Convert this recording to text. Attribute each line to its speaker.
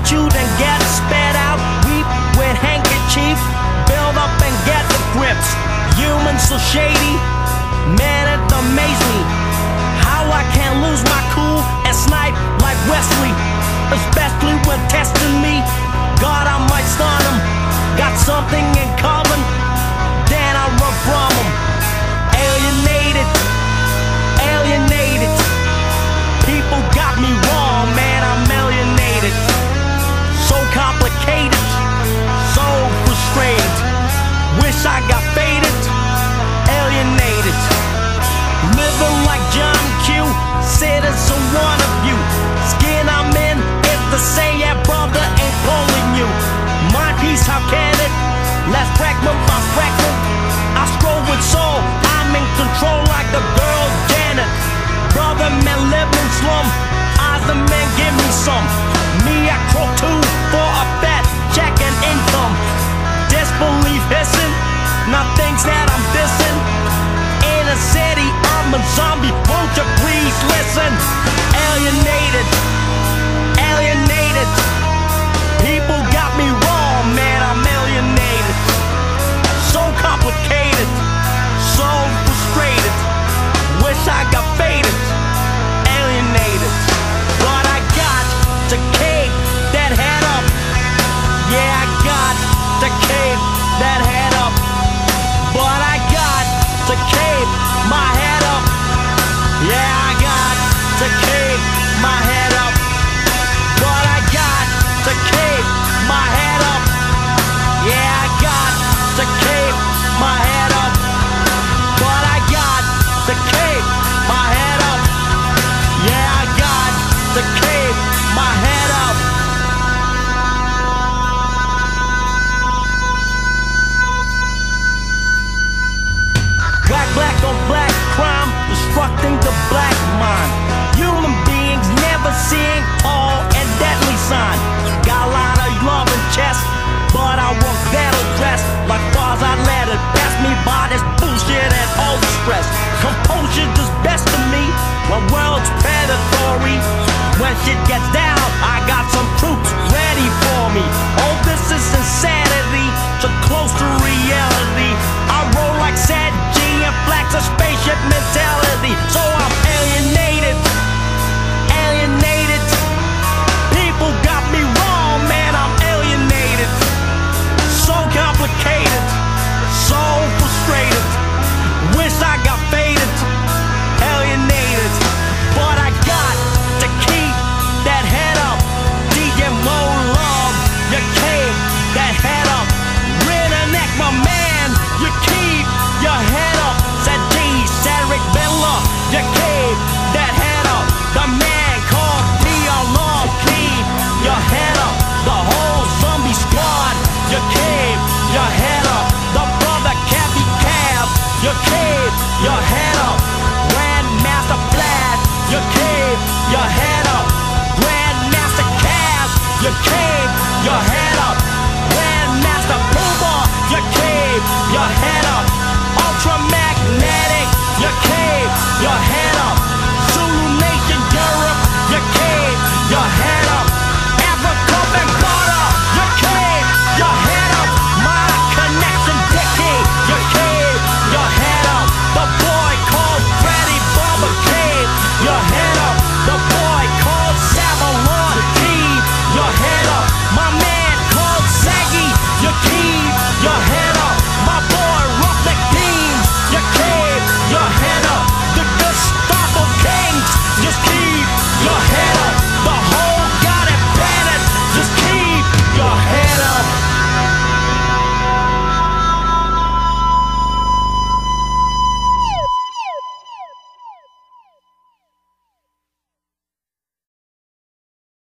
Speaker 1: you, then get spat out. Weep with handkerchief, build up and get the grips. Humans so shady, man, it amazes me how I can't lose my cool and snipe like Wesley, especially when testing me. God, I might stun him. Got something in common, then I run from him. Alienated, alienated. People got me wrong, man, I'm millionated. So complicated, so frustrated. Wish I got faded, alienated. Living like John Q, citizen one of you. Skin I'm in, it's the same, yeah, brother, ain't pulling you. My piece, how can it? Last fragment by fragment. I stroll with soul, I'm in control like the girl Janet. Brother, man, live in slum. Eyes the man, give me some. Me, I croak too for a fat check and income. Disbelief hissing, not things that I'm dissing. In a city, I'm a zombie, won't you please listen? Alienated, alienated. People got me wrong, man, I'm alienated. So complicated, so frustrated. Wish I got faded, alienated. But I got to keep that head up. Yeah, I got to keep that head up. But I got to keep my head up. Yeah, I got to keep my head up. But I got to keep my head up. Yeah, I got to keep my head up. But I got to keep my head up. Yeah, I got to keep my head up. Black, black on black crime, destructing the black mind. Human beings never seeing all and deadly sign. Got a lot of love and chest, but I work battle dressed. Like bars, I let it pass me by. This bullshit and all the stress. Composure is best to me when world's predatory. When shit gets down, I got some troops ready for me. All this is insanity, so close to reality. I roll like sad G and flex a spaceship mentality. So I'm alienated, alienated. People got me wrong, man, I'm alienated. So complicated, so frustrated. Wish I got faded, alienated. But I got to keep that head up. DJ Mo Love, you keep that head up. Redneck, my man, you keep your head up. Said G, Cedric Bella, you keep that head up. The man called P.R. Love, keep your head up. The whole zombie squad, you keep your head up. The brother Cappy Cab, you keep your head up. Grandmaster Flash, you keep your head up. Grandmaster Cab, you keep your head up.